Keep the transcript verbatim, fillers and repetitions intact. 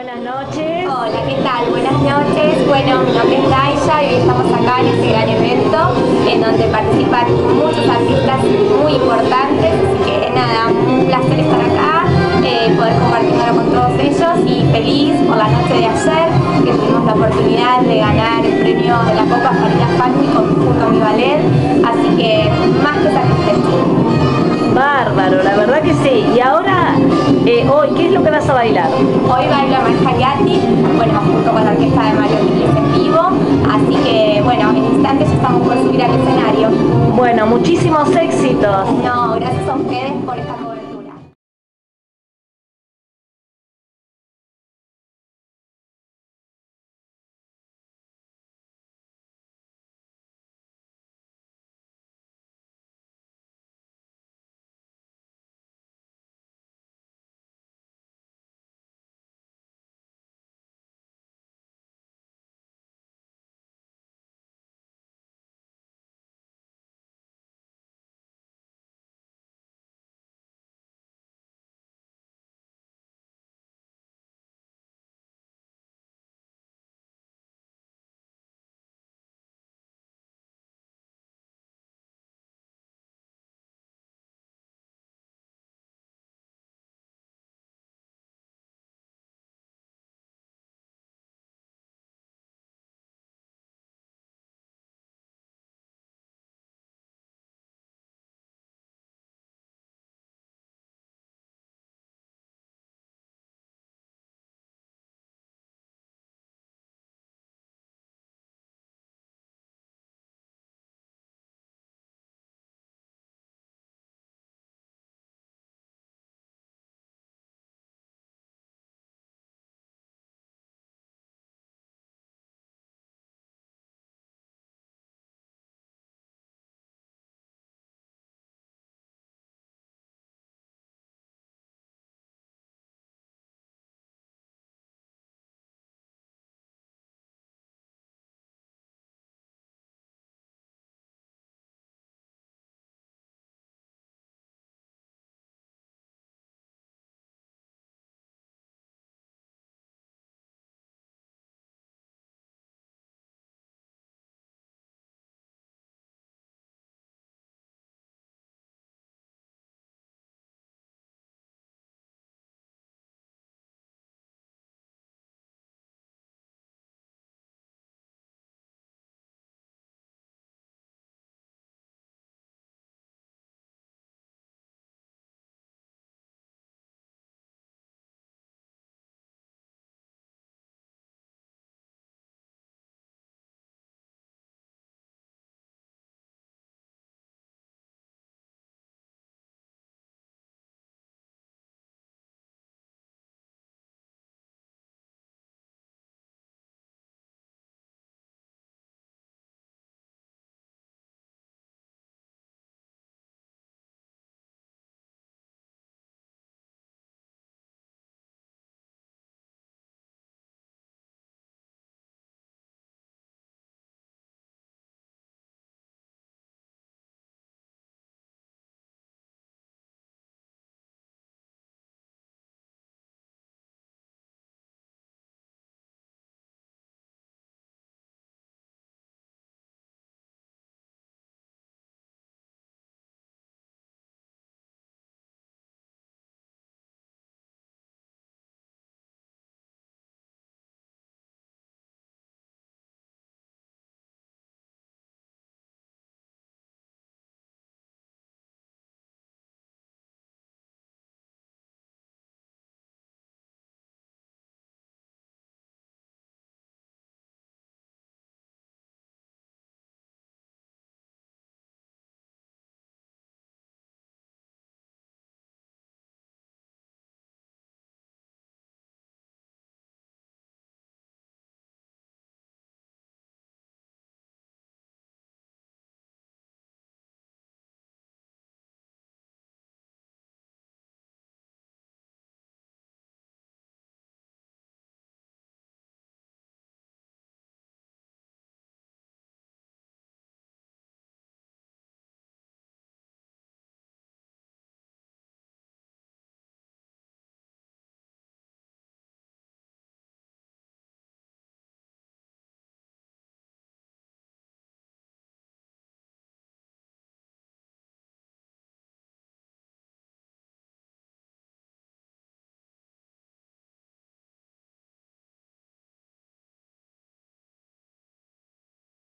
buenas noches. Hola, ¿qué tal? Buenas noches. Bueno, mi nombre es Daisha y hoy estamos acá en este gran evento en donde participan muchos artistas muy importantes, así que nada, un placer estar acá, eh, poder compartirlo con todos ellos y feliz por la noche de ayer que tuvimos la oportunidad de ganar el premio de la Copa Farina Fanti junto a mi ballet, así que más que satisfecho. Bárbaro, la verdad que sí. Y ahora, eh, hoy, ¿qué es lo que vas a bailar? Hoy bailo a Manjariati, bueno, junto con la orquesta de Mario Quiles en vivo, así que bueno, en instantes ya estamos por subir al escenario. Bueno, muchísimos éxitos. No, gracias a ustedes por esta cobertura.